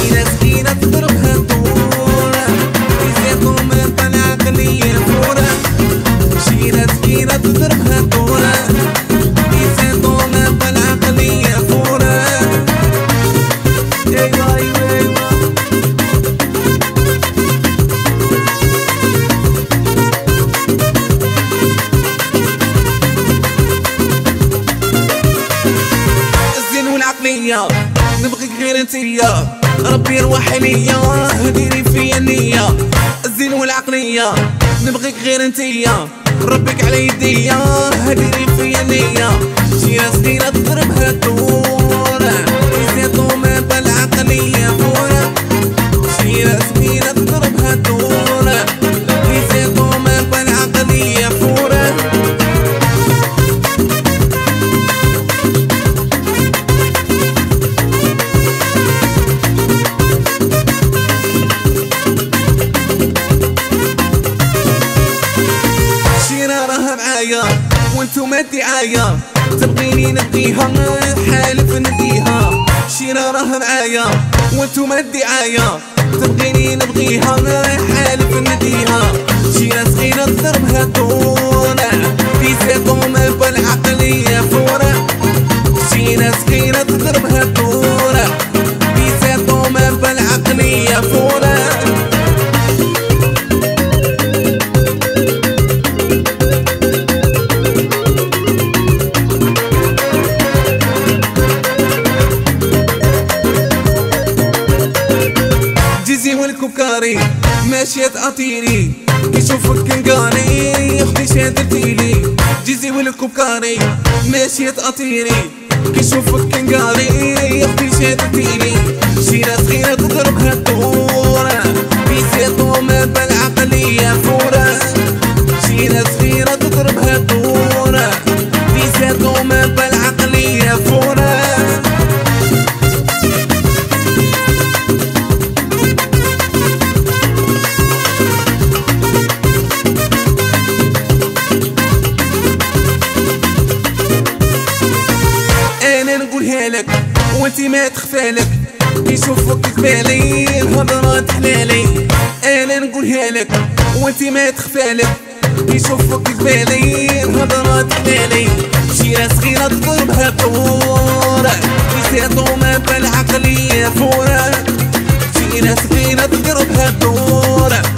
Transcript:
شينا سكينة تضربها الدورة يزيدو من العقلية فورة شينا سكينة تضربها الدورة يزيدو من العقلية فورة ايوا ايوا ايوا الزين والعقلية نبغيك غير انتيا ربي روحي ليا ديري فيا النية الزين والعقلية نبغيك غير انتيا ربك على يديا ديري فيا النية شينا صغيرة تضربها الدورة يزيدو من بالعقلية فورة شينا صغيرة تضربها الدورة يزيدو من بالعقلية فورة وانتو ما الدعاية تبغيني نديها حالف نديها شينا راه معايا وانتو ما الدعاية تبغيني نبغيها حالف نديها شينا صغيرة تضربها الدورة يزيدو من بالعقلية فورة شينا صغيرة تضربها الدورة يزيدو من بالعقلية فورة جيزي والكوكاري ماشية تأطيري كيشوفك كنقاري يخدي شادرتيلي جيزي والكوكاري ماشية تأطيري كيشوفك كنقاري يخدي شادرتيلي شينا صغيرة تضربها الدورة بيزيدو ما بالعقلية فورة شينا صغيرة تضربها الدورة بيزيدو ما بالعقلية فورة نقولها لك وانتي ما تخفالك يشوفك كبالي الهضرة تحلالي انا نقولها لك وانتي ما تخفالك يشوفك كبالي الهضرة تحلالي شينا صغيرة تضربها الدورة يزيدو ما بالعقلية فورة شينا صغيرة تضربها الدورة